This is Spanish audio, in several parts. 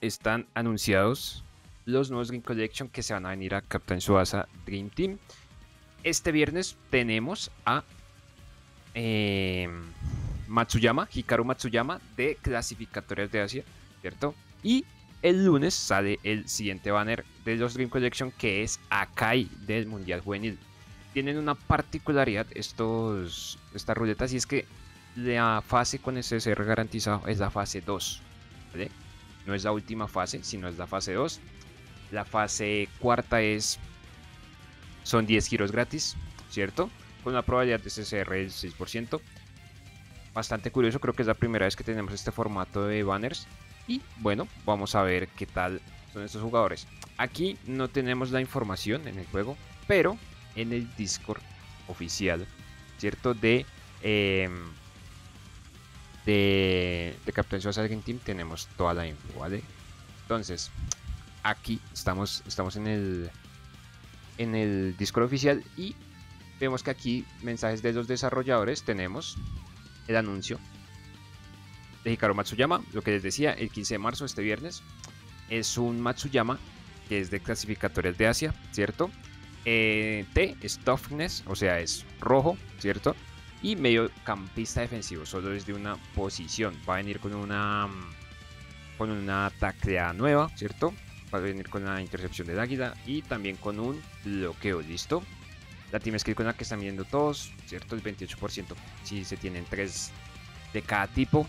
están anunciados los nuevos Green Collection que se van a venir a Captain Tsubasa Dream Team. Este viernes tenemos a Matsuyama, Hikaru Matsuyama de clasificatorias de Asia, ¿cierto? Y el lunes sale el siguiente banner de los Dream Collection, que es Akai del Mundial Juvenil. Tienen una particularidad estas ruletas, y es que la fase con SSR garantizado es la fase 2, ¿vale? No es la última fase, sino es la fase 2. La fase cuarta son 10 giros gratis, ¿cierto? Con una probabilidad de SSR del 6%. Bastante curioso, creo que es la primera vez que tenemos este formato de banners. Y bueno, vamos a ver qué tal son estos jugadores. Aquí no tenemos la información en el juego, pero en el Discord oficial, ¿cierto? De Captain Tsubasa Dream Team tenemos toda la info, ¿vale? Entonces, aquí estamos en el Discord oficial y vemos que aquí mensajes de los desarrolladores. Tenemos el anuncio de Hikaru Matsuyama, lo que les decía, el 15 de marzo, este viernes. Es un Matsuyama que es de clasificatorias de Asia, ¿cierto? T es toughness, o sea, es rojo, ¿cierto? Y mediocampista defensivo, solo desde una posición. Va a venir con una tacleada nueva, ¿cierto? Va a venir con una intercepción del águila y también con un bloqueo, ¿listo? La team skill con la que están viendo todos, ¿cierto? El 28% si se tienen 3 de cada tipo.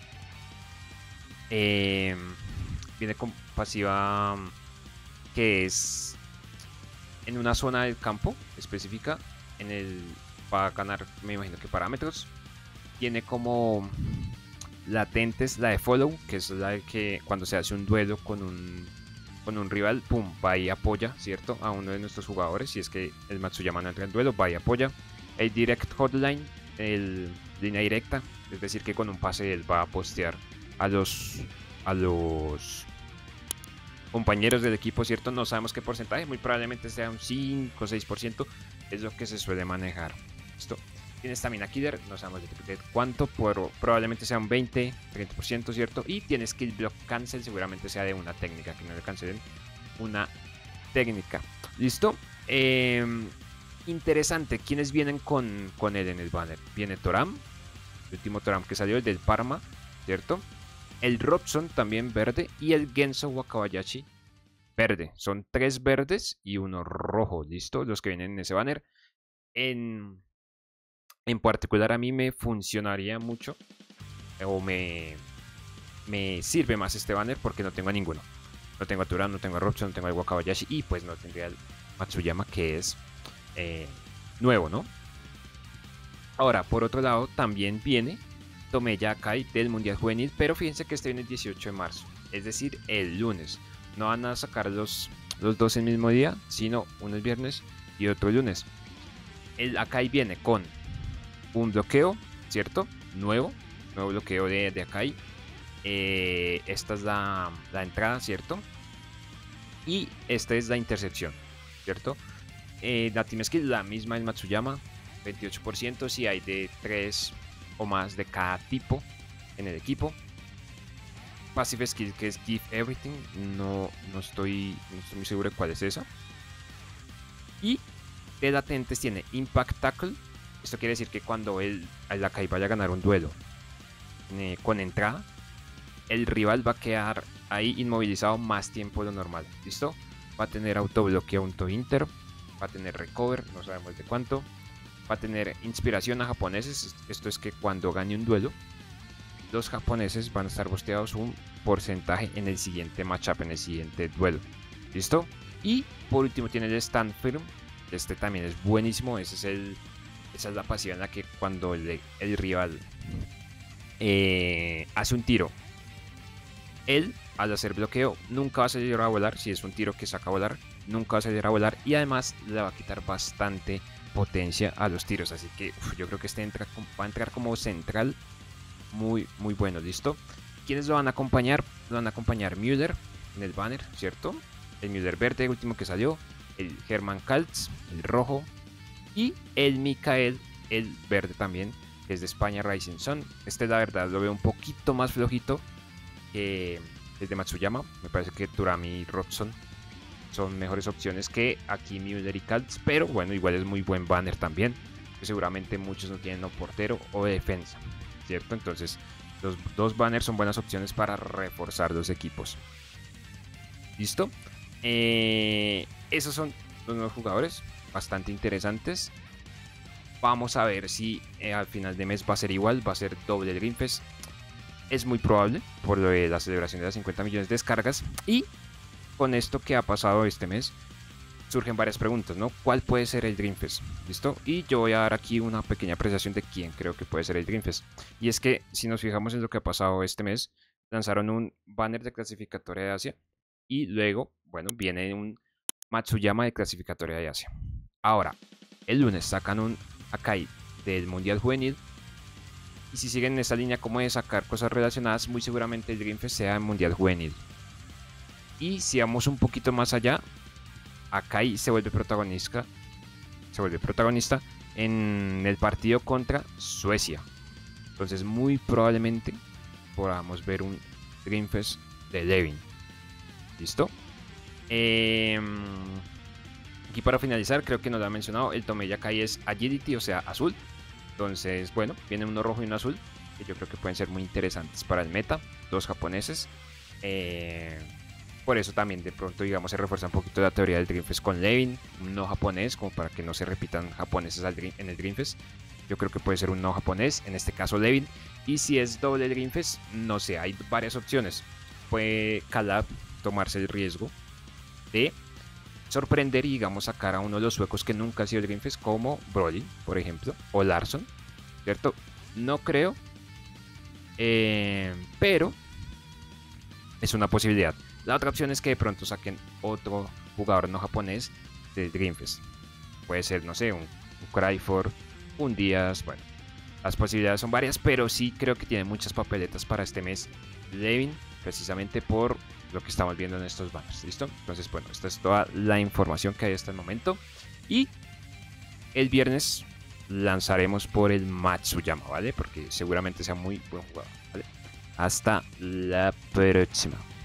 Viene con pasiva que es en una zona del campo específica. Va a ganar, me imagino que parámetros. Tiene como latentes la de follow, que es la de que cuando se hace un duelo con un rival, pum, va y apoya, ¿cierto? A uno de nuestros jugadores. Si es que el Matsuyama no entra en duelo, va y apoya. El direct hotline, línea directa, es decir que con un pase él va a postear a los compañeros del equipo, ¿cierto? No sabemos qué porcentaje, muy probablemente sea un 5 o 6%, es lo que se suele manejar. ¿Listo? Tiene Stamina Killer, no sabemos de cuánto, pero probablemente sea un 20-30%, ¿cierto? Y tiene Skill Block Cancel, seguramente sea de una técnica, que no le cancelen una técnica. ¿Listo? Interesante, ¿quiénes vienen con él en el banner? Viene Toram, el último Toram que salió, el del Parma, ¿cierto? El Robson también verde y el Genso Wakabayashi verde. Son 3 verdes y 1 rojo, ¿listo? Los que vienen en ese banner. En particular a mí me funcionaría mucho o me sirve más este banner porque no tengo a ninguno. No tengo a Turan, no tengo a Robson, no tengo a Wakabayashi y pues no tendría al Matsuyama, que es nuevo, ¿no? Ahora, por otro lado, también viene Tomeya Akai del Mundial Juvenil, pero fíjense que este viene el 18 de marzo, es decir, el lunes. No van a sacar los dos el mismo día, sino uno el viernes y otro el lunes. El Akai viene con un bloqueo, ¿cierto? Nuevo bloqueo de Akai. Esta es la entrada, ¿cierto? Y esta es la intercepción, ¿cierto? La team skill, la misma del Matsuyama, 28%, si hay de 3 o más de cada tipo en el equipo. Passive skill, que es Give Everything, no estoy muy seguro de cuál es esa. Y de latentes tiene Impact Tackle. Esto quiere decir que cuando el Akai vaya a ganar un duelo con entrada, el rival va a quedar ahí inmovilizado más tiempo de lo normal. ¿Listo? Va a tener autobloqueo, auto-inter, va a tener recover, no sabemos de cuánto. Va a tener inspiración a japoneses. Esto es que cuando gane un duelo, los japoneses van a estar busteados un porcentaje en el siguiente matchup, en el siguiente duelo. ¿Listo? Y por último tiene el Stand Firm. Este también es buenísimo. Esa es la pasiva en la que cuando el rival hace un tiro, él al hacer bloqueo nunca va a salir a volar. Si es un tiro que saca a volar, nunca va a salir a volar. Y además le va a quitar bastante potencia a los tiros. Así que yo creo que este va a entrar como central. Muy bueno, ¿listo? ¿Quiénes lo van a acompañar? Lo van a acompañar Müller en el banner, ¿cierto? El Müller verde, último que salió. El Hermann Kaltz, el rojo. Y el Mikael, el verde también, que es de España, Rising Sun. Este la verdad lo veo un poquito más flojito que desde Matsuyama. Me parece que Turami y Robson son mejores opciones que aquí Müller y Kaltz, pero bueno, igual es muy buen banner también, que seguramente muchos no tienen o portero o defensa, ¿cierto? Entonces los dos banners son buenas opciones para reforzar los equipos. ¿Listo? Esos son los nuevos jugadores, bastante interesantes. Vamos a ver si al final de mes va a ser igual, va a ser doble el Dreamfest. Es muy probable por lo de la celebración de las 50 millones de descargas. Y con esto que ha pasado este mes, surgen varias preguntas, ¿no? ¿Cuál puede ser el Dreamfest? ¿Listo? Y yo voy a dar aquí una pequeña apreciación de quién creo que puede ser el Dreamfest. Y es que si nos fijamos en lo que ha pasado este mes, lanzaron un banner de clasificatoria de Asia y luego, bueno, viene un Matsuyama de clasificatoria de Asia. Ahora, el lunes sacan un Akai del Mundial Juvenil. Y si siguen en esa línea como de sacar cosas relacionadas, muy seguramente el Dreamfest sea el Mundial Juvenil. Y si vamos un poquito más allá, Akai se vuelve protagonista en el partido contra Suecia. Entonces muy probablemente podamos ver un Dreamfest de Levin. ¿Listo? Aquí para finalizar, creo que nos lo ha mencionado, el Tomeya Akai es Agility, o sea, azul. Entonces, bueno, viene uno rojo y uno azul, que yo creo que pueden ser muy interesantes para el meta. Dos japoneses. Por eso también de pronto, digamos, se refuerza un poquito la teoría del Dreamfest con Levin, un no japonés, como para que no se repitan japoneses en el Dreamfest. Yo creo que puede ser un no japonés, en este caso Levin. Y si es doble Dreamfest, no sé, hay varias opciones. Puede Calab tomarse el riesgo de sorprender y, digamos, sacar a uno de los suecos que nunca ha sido el Dreamfest, como Broly, por ejemplo, o Larsson, ¿cierto? No creo, pero es una posibilidad. La otra opción es que de pronto saquen otro jugador no japonés del Dreamfest. Puede ser, no sé, un Cryford, un Díaz, bueno. Las posibilidades son varias, pero sí creo que tiene muchas papeletas para este mes Levin, precisamente por lo que estamos viendo en estos banners. ¿Listo? Entonces, bueno, esta es toda la información que hay hasta el momento. Y el viernes lanzaremos por el Matsuyama, ¿vale? Porque seguramente sea muy buen jugador, ¿vale? Hasta la próxima.